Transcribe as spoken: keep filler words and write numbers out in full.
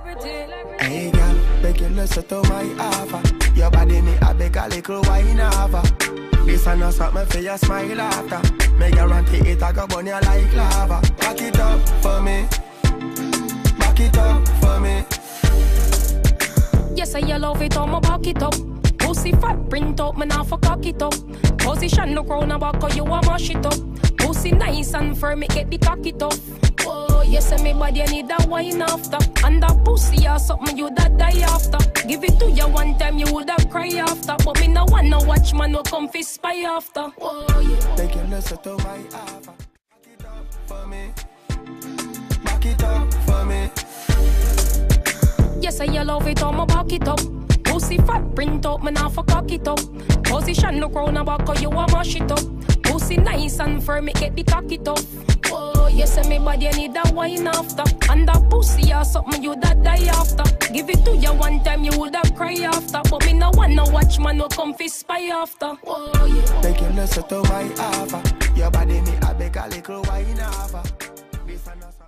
Hey girl, beg you listen to my offer. Your body me a beg a little wine over. This a no something for your smile after. Make you run to it, I go burn you like lava. Back it up for me. Back it up for me. Yes, I love it, I'ma back it up. Pussy fat, print up, man, I for cock it up. Position no crown about cause you a mash it up. Pussy nice and firm, it get the cock it off. Oh, yes, and me body, I need that wine after. And that pussy or something you that die after. Give it to you one time, you would have cry after. But me no wanna watch, man, no come fi spy after. Oh, yeah. Take your listen to my offer. Back it up for me. Back it up for me. Yes, I love it, I'ma back it up. Pussy fat, print up, man, I for cock it up. Position no crown about cause you a mash it up. Pussy nice and firm, it get the cock it off. Oh, yes, and me body, I need that wine after. And that pussy or something you that die after. Give it to you one time, you would have cry after. But me no wanna watch, man, no come fi spy after. Oh, yeah. Take your listen to my offer. Your body me a beg a little wine over. This a no